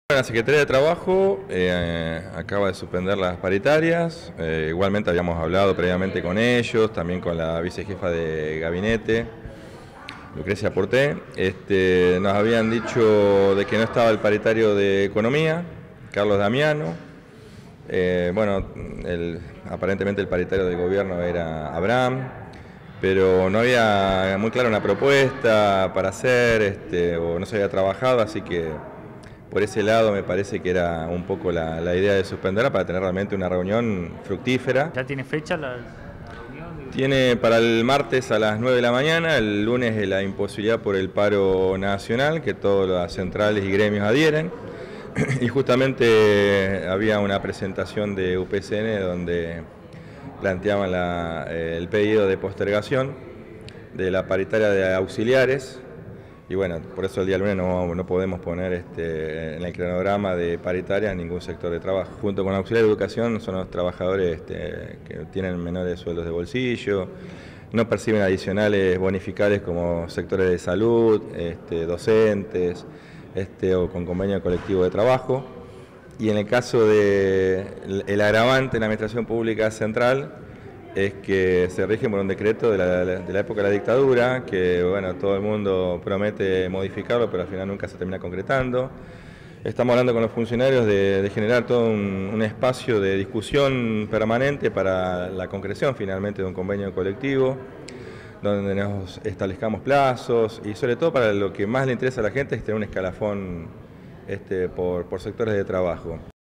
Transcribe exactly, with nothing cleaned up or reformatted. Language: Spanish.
La Secretaría de Trabajo eh, acaba de suspender las paritarias, eh, igualmente habíamos hablado previamente con ellos, también con la vicejefa de gabinete, Lucrecia Porté. Este, nos habían dicho de que no estaba el paritario de Economía, Carlos Damiano. Eh, bueno, el, aparentemente el paritario del gobierno era Abraham, pero no había muy clara una propuesta para hacer, este, o no se había trabajado, así que por ese lado me parece que era un poco la, la idea de suspenderla para tener realmente una reunión fructífera. ¿Ya tiene fecha la reunión? Tiene para el martes a las nueve de la mañana, el lunes la imposibilidad por el paro nacional, que todas las centrales y gremios adhieren. Y justamente había una presentación de U P C N donde planteaban la, el pedido de postergación de la paritaria de auxiliares. Y bueno, por eso el día lunes no, no podemos poner este, en el cronograma de paritarias ningún sector de trabajo. Junto con auxiliar de educación son los trabajadores este, que tienen menores sueldos de bolsillo, no perciben adicionales bonificales como sectores de salud, este, docentes este, o con convenio colectivo de trabajo. Y en el caso del el agravante en la administración pública central, es que se rige por un decreto de la, de la época de la dictadura, que bueno, todo el mundo promete modificarlo, pero al final nunca se termina concretando. Estamos hablando con los funcionarios de, de generar todo un, un espacio de discusión permanente para la concreción finalmente de un convenio colectivo, donde nos establezcamos plazos y sobre todo para lo que más le interesa a la gente es tener un escalafón este, por, por sectores de trabajo.